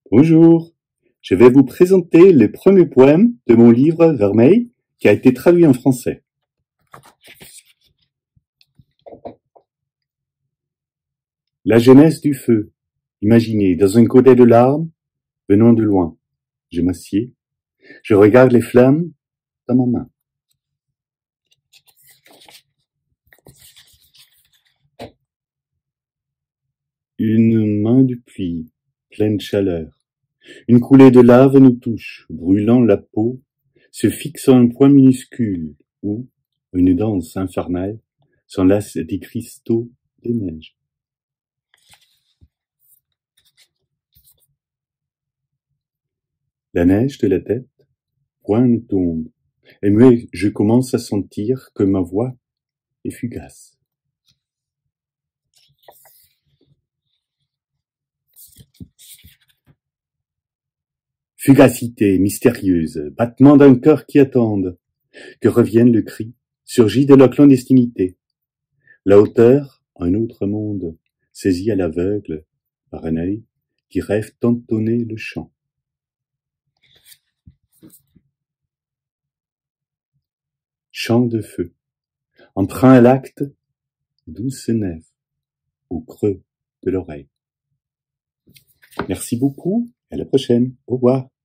Bonjour, je vais vous présenter les premiers poèmes de mon livre Vermeil qui a été traduit en français. La jeunesse du feu, imaginez, dans un godet de larmes, venant de loin. Je m'assieds, je regarde les flammes dans ma main. Une main du puits, pleine chaleur. Une coulée de lave nous touche, brûlant la peau, se fixe en un point minuscule où, une danse infernale, s'enlacent des cristaux de neige. La neige de la tête, point ne tombe, et moi je commence à sentir que ma voix est fugace. Fugacité mystérieuse, battement d'un cœur qui attende, que revienne le cri, surgit de la clandestinité. La hauteur, un autre monde, saisi à l'aveugle par un œil qui rêve d'entonner le chant. Chant de feu, emprunt à l'acte, douce nef, au creux de l'oreille. Merci beaucoup, à la prochaine, au revoir.